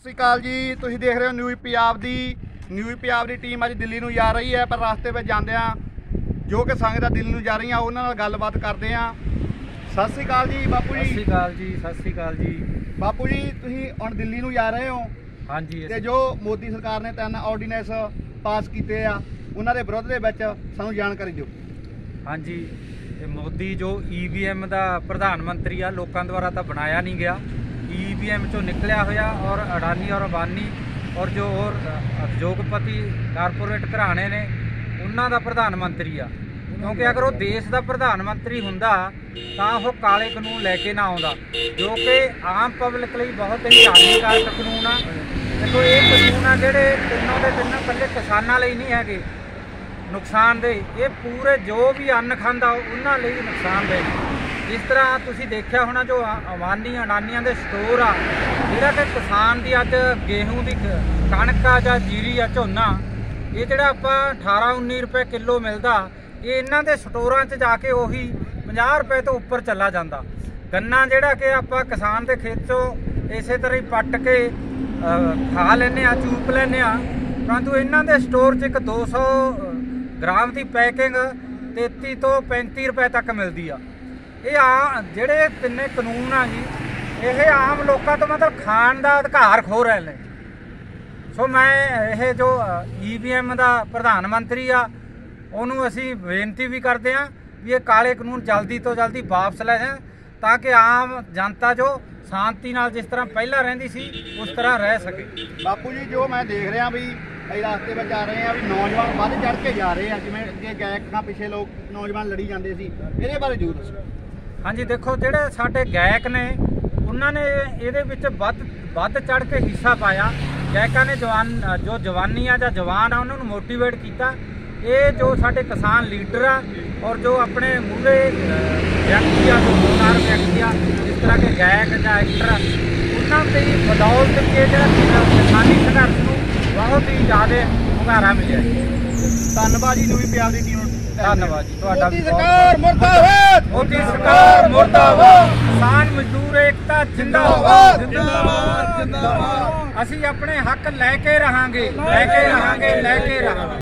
ਸ਼੍ਰੀ ਅਕਾਲ ਜੀ। ਤੁਸੀਂ ਦੇਖ ਰਹੇ ਹੋ ਨਿਊਜ਼ ਪੰਜਾਬ ਦੀ ਟੀਮ ਅੱਜ ਦਿੱਲੀ ਨੂੰ ਜਾ ਰਹੀ ਹੈ, ਪਰ ਰਸਤੇ ਵਿੱਚ ਜਾਂਦਿਆਂ ਜੋ ਕਿ ਸੰਗਤਾਂ ਦਿੱਲੀ ਨੂੰ ਜਾ ਰਹੀਆਂ ਉਹਨਾਂ ਨਾਲ ਗੱਲਬਾਤ ਕਰਦੇ ਹਾਂ। ਸਤਿ ਸ਼੍ਰੀ ਅਕਾਲ ਜੀ ਬਾਪੂ ਜੀ। ਸਤਿ ਸ਼੍ਰੀ ਅਕਾਲ ਜੀ। ਸਤਿ ਸ਼੍ਰੀ ਅਕਾਲ ਜੀ ਬਾਪੂ ਜੀ, ਤੁਸੀਂ ਹੁਣ ਦਿੱਲੀ ਨੂੰ ਜਾ ਰਹੇ ਹੋ। ਹਾਂਜੀ। ਤੇ ਜੋ ਮੋਦੀ ਸਰਕਾਰ ਨੇ 3 ਆਰਡੀਨੈਂਸ ਪਾਸ ਕੀਤੇ ਆ ਉਹਨਾਂ ਦੇ ਵਿਰੁੱਧ ਦੇ ਵਿੱਚ ਸਾਨੂੰ ਜਾਣਕਾਰੀ ਦਿਓ। ਹਾਂਜੀ, ਇਹ ਮੋਦੀ ਜੋ EVM ਦਾ ਪ੍ਰਧਾਨ ਮੰਤਰੀ ਆ, ਲੋਕਾਂ ਦੁਆਰਾ ਤਾਂ ਬਣਾਇਆ ਨਹੀਂ ਗਿਆ, EVM ਚੋਂ ਨਿਕਲਿਆ ਹੋਇਆ, ਔਰ ਅਡਾਨੀ ਔਰ ਅੰਬਾਨੀ ਔਰ ਜੋ ਹੋਰ ਉਦਯੋਗਪਤੀ ਕਾਰਪੋਰੇਟ ਘਰਾਣੇ ਨੇ ਉਹਨਾਂ ਦਾ ਪ੍ਰਧਾਨ ਮੰਤਰੀ ਆ। ਕਿਉਂਕਿ ਅਗਰ ਉਹ ਦੇਸ਼ ਦਾ ਪ੍ਰਧਾਨ ਮੰਤਰੀ ਹੁੰਦਾ ਤਾਂ ਉਹ ਕਾਲੇ ਕਾਨੂੰਨ ਲੈ ਕੇ ਨਾ ਆਉਂਦਾ, ਜੋ ਕਿ ਆਮ ਪਬਲਿਕ ਲਈ ਬਹੁਤ ਹੀ ਹਾਨੀਕਾਰਕ ਕਾਨੂੰਨ ਆ। ਦੇਖੋ, ਇਹ ਕਾਨੂੰਨ ਆ ਜਿਹੜੇ ਤਿੰਨੋਂ ਦੇ ਤਿੰਨੋਂ ਇਕੱਲੇ ਕਿਸਾਨਾਂ ਲਈ ਨਹੀਂ ਹੈਗੇ ਨੁਕਸਾਨਦੇਹ, ਇਹ ਪੂਰੇ ਜੋ ਵੀ ਅੰਨ ਖਾਂਦਾ ਉਹਨਾਂ ਲਈ ਨੁਕਸਾਨਦੇਹ। ਜਿਸ ਤਰ੍ਹਾਂ ਤੁਸੀਂ ਦੇਖਿਆ ਹੋਣਾ, ਜੋ ਅੰਬਾਨੀ ਅਡਾਨੀਆਂ ਦੇ ਸਟੋਰ ਆ, ਜਿਹੜਾ ਕਿ ਕਿਸਾਨ ਦੀ ਅੱਜ ਗੇਹੂੰ ਦੀ ਕਣਕ ਆ ਜਾਂ ਜੀਰੀ ਆ, ਝੋਨਾ, ਇਹ ਜਿਹੜਾ ਆਪਾਂ 18-19 ਰੁਪਏ ਕਿਲੋ ਮਿਲਦਾ, ਇਹ ਇਹਨਾਂ ਦੇ ਸਟੋਰਾਂ 'ਚ ਜਾ ਕੇ ਉਹੀ 50 ਰੁਪਏ ਤੋਂ ਉੱਪਰ ਚਲਾ ਜਾਂਦਾ। ਗੰਨਾ ਜਿਹੜਾ ਕਿ ਆਪਾਂ ਕਿਸਾਨ ਦੇ ਖੇਤ 'ਚੋਂ ਇਸੇ ਤਰ੍ਹਾਂ ਹੀ ਪੱਟ ਕੇ ਖਾ ਲੈਂਦੇ ਆ, ਚੂਪ ਲੈਂਦੇ ਆ, ਪਰੰਤੂ ਇਹਨਾਂ ਦੇ ਸਟੋਰ 'ਚ ਇੱਕ 200 ਗ੍ਰਾਮ ਦੀ ਪੈਕਿੰਗ 33 ਤੋਂ 35 ਰੁਪਏ ਤੱਕ ਮਿਲਦੀ ਆ। ਇਹ ਜਿਹੜੇ ਤਿੰਨੇ ਕਾਨੂੰਨ ਆ ਜੀ, ਇਹ ਆਮ ਲੋਕਾਂ ਤੋਂ ਮਤਲਬ ਖਾਣ ਦਾ ਅਧਿਕਾਰ ਖੋਹ ਰਹੇ ਨੇ। ਸੋ ਮੈਂ ਇਹ ਜੋ EVM ਦਾ ਪ੍ਰਧਾਨ ਮੰਤਰੀ ਆ, ਉਹਨੂੰ ਅਸੀਂ ਬੇਨਤੀ ਵੀ ਕਰਦੇ ਹਾਂ ਵੀ ਇਹ ਕਾਲੇ ਕਾਨੂੰਨ ਜਲਦੀ ਤੋਂ ਜਲਦੀ ਵਾਪਸ ਲੈ ਜਾਣ, ਤਾਂ ਕਿ ਆਮ ਜਨਤਾ ਜੋ ਸ਼ਾਂਤੀ ਨਾਲ ਜਿਸ ਤਰ੍ਹਾਂ ਪਹਿਲਾਂ ਰਹਿੰਦੀ ਸੀ ਉਸ ਤਰ੍ਹਾਂ ਰਹਿ ਸਕੇ। ਬਾਪੂ ਜੀ, ਜੋ ਮੈਂ ਦੇਖ ਰਿਹਾ ਵੀ ਅਸੀਂ ਰਸਤੇ ਵਿੱਚ ਆ ਰਹੇ ਆ ਵੀ ਨੌਜਵਾਨ ਵੱਧ ਚੜ ਕੇ ਜਾ ਰਹੇ ਆ, ਜਿਵੇਂ ਅੱਗੇ ਗਾਇਕਾਂ ਪਿੱਛੇ ਲੋਕ ਨੌਜਵਾਨ ਲੜੀ ਜਾਂਦੇ ਸੀ, ਇਹਦੇ ਬਾਰੇ ਜ਼ਰੂਰ ਦੱਸੋ। ਹਾਂਜੀ, ਦੇਖੋ, ਜਿਹੜੇ ਸਾਡੇ ਗਾਇਕ ਨੇ ਉਹਨਾਂ ਨੇ ਇਹਦੇ ਵਿੱਚ ਵੱਧ ਚੜ ਕੇ ਹਿੱਸਾ ਪਾਇਆ। ਗਾਇਕਾਂ ਨੇ ਜੋ ਜਵਾਨੀ ਆ ਜਾਂ ਜਵਾਨ ਆ ਉਹਨਾਂ ਨੂੰ ਮੋਟੀਵੇਟ ਕੀਤਾ। ਇਹ ਜੋ ਸਾਡੇ ਕਿਸਾਨ ਲੀਡਰ ਆ ਔਰ ਜੋ ਆਪਣੇ ਮੂਹਰੇ ਵਿਅਕਤੀ ਆ, ਜੋ ਹੋਣਹਾਰ ਵਿਅਕਤੀ ਆ, ਜਿਸ ਤਰ੍ਹਾਂ ਕਿ ਗਾਇਕ ਜਾਂ ਐਕਟਰ, ਉਹਨਾਂ ਦੀ ਬਦੌਲਤ ਵੀ ਇਹ ਜਿਹੜਾ ਕਿਸਾਨੀ ਸੰਘਰਸ਼ ਨੂੰ ਬਹੁਤ ਹੀ ਜ਼ਿਆਦਾ ਹੁੰਗਾਰਾ ਮਿਲਿਆ। ਧੰਨਵਾਦ ਜੀ ਨਿਊਜ਼ ਪੰਜਾਬ ਦੀ ਟੀਮ ਨੂੰ। ਧੰਨਵਾਦ ਜੀ ਤੁਹਾਡਾ। ਮੋਦੀ ਸਰਕਾਰ ਮੁਰਦਾਬਾਦ, ਮੋਦੀ ਸਰਕਾਰ ਮੁਰਦਾਬਾਦ, ਕਿਸਾਨ ਮਜ਼ਦੂਰ ਏਕਤਾ ਜਿੰਦਾਬਾਦ, ਜਿੰਦਾਬਾਦ, ਜਿੰਦਾਬਾਦ। ਅਸੀਂ ਆਪਣੇ ਹੱਕ ਲੈ ਕੇ ਰਹਾਂਗੇ, ਲੈ ਕੇ ਰਹਾਂਗੇ, ਲੈ ਕੇ ਰਹਾਂਗੇ।